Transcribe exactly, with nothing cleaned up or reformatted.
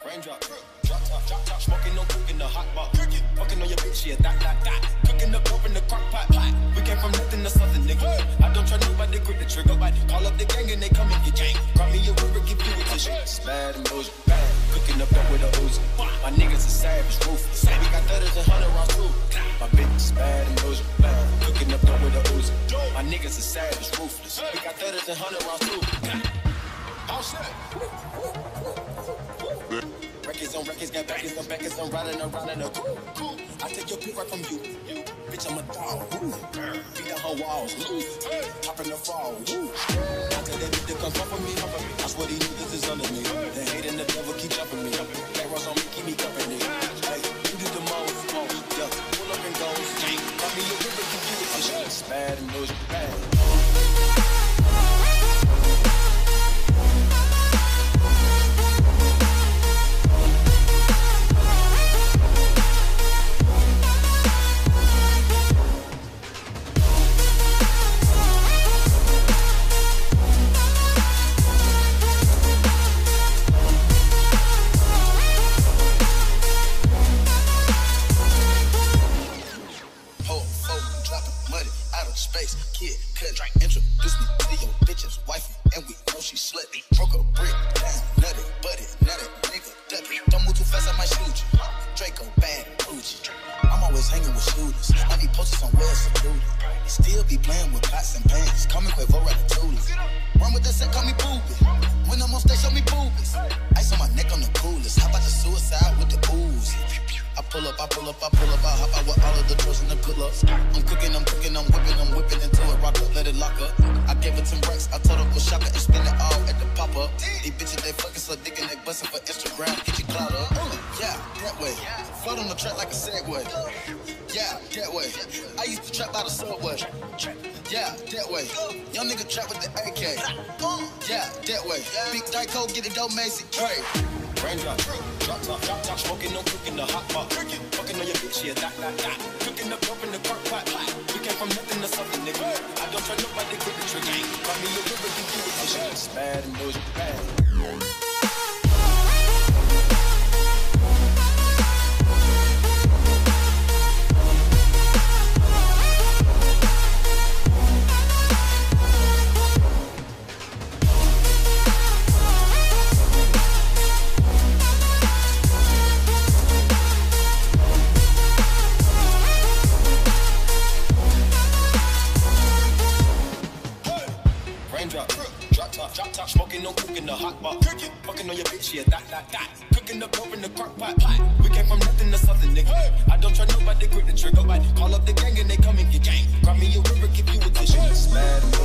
Raindrop, drop top, drop top, smoking, no cooking, the hot pot. Cooking, fucking on your bitch, yeah, that, that, that. Cooking up dope in the crock pot, pot. We came from nothing to something, nigga. I don't try nobody, grip the trigger. Call up the gang and they come and get gang. Cry me a river, give you a tissue. It's bad and bullshit, bad. Cooking up dope with a Uzi. My niggas are savage, ruthless. We got thudders and hundred rounds too. My bitch is bad and bullshit, bad. Cooking up dope with a Uzi. My niggas are savage, ruthless. We got thudders and hundred rounds too. All set. Records on records, got backers on backers, I'm riding around in a coupe. I take your pick right from you. Bitch, I'm a dog. Beat down her walls. Hop in the fall. I tell that bitch to come fuck with me. I swear these niggas is under me. The hate and the devil keep jumping me. Back rows on me, keep me company. Hey, you do the most. Yeah, pull up and go. Call me a river, keep you with this shit. It's bad and news bad. Space, kid, cut, drink, introduce me to your bitch's wifey, and we know she slutty. Broke a brick down, nutty, buddy, nutty, nigga, ducky. Don't move too fast, I might shoot you. Draco, bad, Gucci. I'm always hanging with shooters. I be posted somewhere secluded. Still be playing with pots and pans. Call me Quavo Ratatouille. Run with that set, call me Booby. When I'm on stage, show me boobies. Ice on my neck on the coolest. How about the suicide with the booze? I pull up, I pull up, I pull up, I hop out with all of the drills and the pull-ups. I'm cooking, I'm cooking, I'm whipping, I'm whipping into it, rock up, let it lock up. I gave her ten racks, I told her go shop it and spend it all at the pop-up. These bitches, they fucking so dick and they bustin' for Instagram, get your clout up. Yeah, that way. Float on the track like a Segway. Yeah, that way. I used to trap by the subway. Yeah, that way. Young nigga trap with the A K. Yeah, that way. Big Dyco, get it dope, Macy, Trey. Raindrop, drop top, drop top, smoking, no cooking, the hot pot. Cooking, fucking on your bitch, yeah, that, that, that. Cooking up dope in the crock pot, pot. We came from nothing to something, nigga. I don't try nobody, grip the trigger. Call me a river, give you a tissue. It's bad and news bad. Raindrop, drop top, drop top, smoking, no cooking, the hot pot. Cooking, fucking on your bitch, yeah, that, that, that. Cooking up dope in the crock pot, pot. We came from nothing to something, nigga. I don't try nobody, grip the trigger. Call up the gang and they come and get gang. Cry me a river, give you a tissue. It's bad.